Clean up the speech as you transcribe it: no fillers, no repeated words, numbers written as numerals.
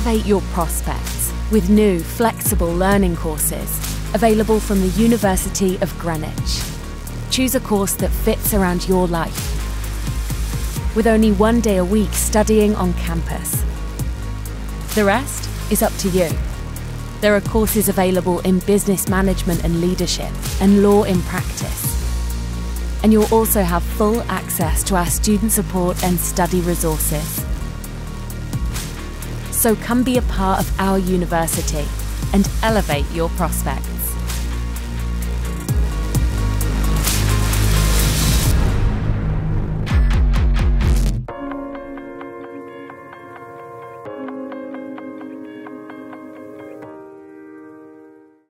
Elevate your prospects with new, flexible learning courses available from the University of Greenwich. Choose a course that fits around your life, with only 1 day a week studying on campus. The rest is up to you. There are courses available in business management and leadership and law in practice. And you'll also have full access to our student support and study resources. So come be a part of our university and elevate your prospects.